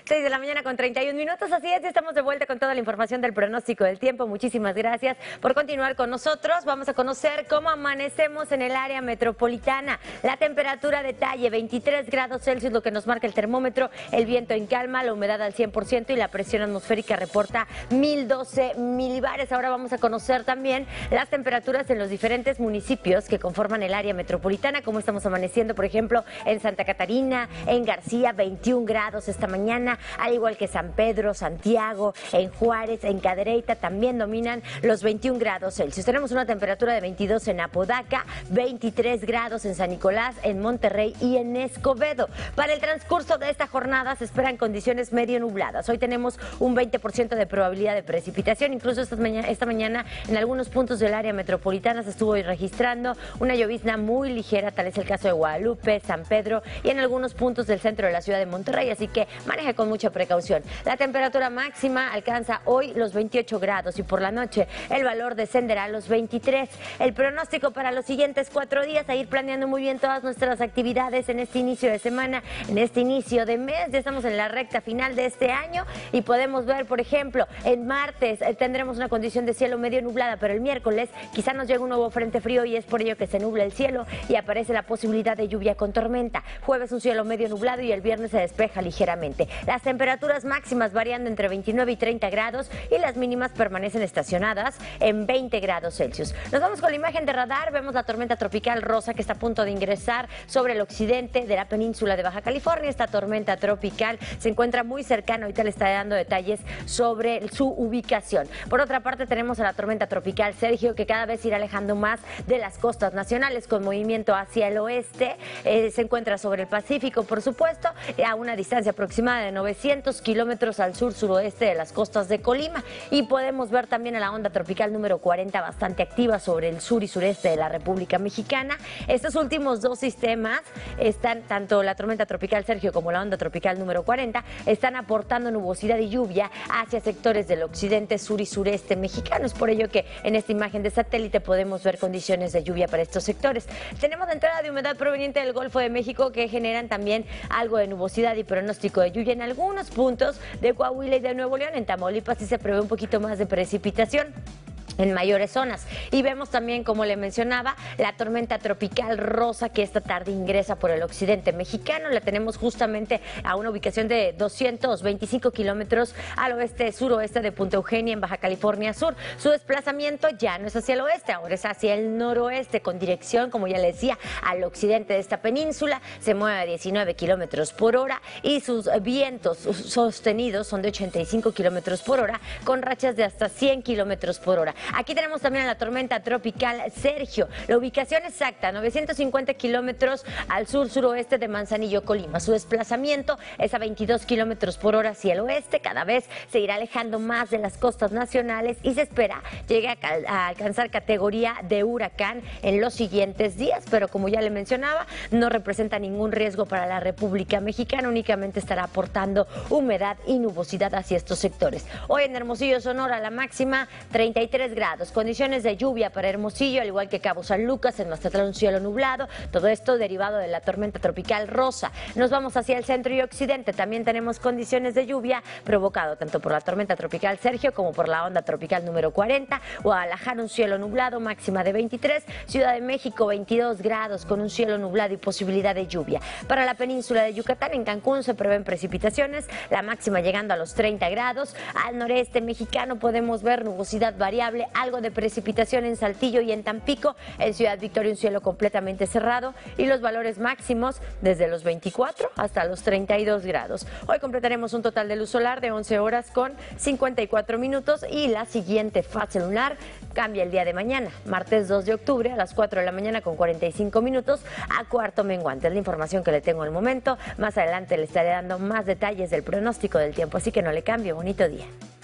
6 de la mañana con 31 minutos, así es, estamos de vuelta con toda la información del pronóstico del tiempo. Muchísimas gracias por continuar con nosotros. Vamos a conocer cómo amanecemos en el área metropolitana. La temperatura detalle, 23 grados Celsius, lo que nos marca el termómetro, el viento en calma, la humedad al 100% y la presión atmosférica reporta 1012 milibares. Ahora vamos a conocer también las temperaturas en los diferentes municipios que conforman el área metropolitana, cómo estamos amaneciendo, por ejemplo, en Santa Catarina, en García, 21 grados esta mañana, al igual que San Pedro, Santiago, en Juárez, en Cadereyta también dominan los 21 grados Celsius. Tenemos una temperatura de 22 en Apodaca, 23 grados en San Nicolás, en Monterrey y en Escobedo. Para el transcurso de esta jornada se esperan condiciones medio nubladas. Hoy tenemos un 20% de probabilidad de precipitación, incluso esta mañana en algunos puntos del área metropolitana se estuvo registrando una llovizna muy ligera, tal es el caso de Guadalupe, San Pedro y en algunos puntos del centro de la ciudad de Monterrey, así que maneje con mucha precaución. La temperatura máxima alcanza hoy los 28 grados y por la noche el valor descenderá a los 23. El pronóstico para los siguientes 4 días, a ir planeando muy bien todas nuestras actividades en este inicio de semana, en este inicio de mes. Ya estamos en la recta final de este año y podemos ver, por ejemplo, en martes tendremos una condición de cielo medio nublada, pero el miércoles quizá nos llegue un nuevo frente frío y es por ello que se nubla el cielo y aparece la posibilidad de lluvia con tormenta. Jueves un cielo medio nublado y el viernes se despeja ligeramente. Las temperaturas máximas variando entre 29 y 30 grados y las mínimas permanecen estacionadas en 20 grados Celsius. Nos vamos con la imagen de radar, vemos la tormenta tropical Rosa que está a punto de ingresar sobre el occidente de la península de Baja California. Esta tormenta tropical se encuentra muy cercana, ahorita le está dando detalles sobre su ubicación. Por otra parte tenemos a la tormenta tropical Sergio que cada vez irá alejando más de las costas nacionales con movimiento hacia el oeste. Se encuentra sobre el Pacífico, por supuesto, a una distancia aproximada de 900 kilómetros al sur-suroeste de las costas de Colima. Y podemos ver también a la onda tropical número 40 bastante activa sobre el sur y sureste de la República Mexicana. Estos últimos dos sistemas están, tanto la tormenta tropical Sergio como la onda tropical número 40, están aportando nubosidad y lluvia hacia sectores del occidente, sur y sureste mexicano. Es por ello que en esta imagen de satélite podemos ver condiciones de lluvia para estos sectores. Tenemos la entrada de humedad proveniente del Golfo de México que generan también algo de nubosidad y pronóstico de lluvia en algunos puntos de Coahuila y de Nuevo León. En Tamaulipas sí se prevé un poquito más de precipitación en mayores zonas. Y vemos también, como le mencionaba, la tormenta tropical Rosa que esta tarde ingresa por el occidente mexicano. La tenemos justamente a una ubicación de 225 kilómetros al oeste-suroeste de Punta Eugenia, en Baja California Sur. Su desplazamiento ya no es hacia el oeste, ahora es hacia el noroeste, con dirección, como ya le decía, al occidente de esta península. Se mueve a 19 kilómetros por hora y sus vientos sostenidos son de 85 kilómetros por hora, con rachas de hasta 100 kilómetros por hora. Aquí tenemos también a la tormenta tropical Sergio. La ubicación exacta, 950 kilómetros al sur-suroeste de Manzanillo, Colima. Su desplazamiento es a 22 kilómetros por hora hacia el oeste. Cada vez se irá alejando más de las costas nacionales y se espera llegue a alcanzar categoría de huracán en los siguientes días. Pero como ya le mencionaba, no representa ningún riesgo para la República Mexicana. Únicamente estará aportando humedad y nubosidad hacia estos sectores. Hoy en Hermosillo, Sonora, la máxima 33 grados, condiciones de lluvia para Hermosillo, al igual que Cabo San Lucas, en Mazatlán un cielo nublado, todo esto derivado de la tormenta tropical Rosa. Nos vamos hacia el centro y occidente, también tenemos condiciones de lluvia provocado tanto por la tormenta tropical Sergio como por la onda tropical número 40, Guadalajara un cielo nublado, máxima de 23, Ciudad de México 22 grados con un cielo nublado y posibilidad de lluvia. Para la península de Yucatán, en Cancún se prevén precipitaciones, la máxima llegando a los 30 grados, al noreste mexicano podemos ver nubosidad variable, algo de precipitación en Saltillo y en Tampico. En Ciudad Victoria un cielo completamente cerrado y los valores máximos desde los 24 hasta los 32 grados. Hoy completaremos un total de luz solar de 11 horas con 54 minutos y la siguiente fase lunar cambia el día de mañana, martes 2 de octubre a las 4 de la mañana con 45 minutos a cuarto menguante. Es la información que le tengo al momento. Más adelante le estaré dando más detalles del pronóstico del tiempo, así que no le cambie. Bonito día.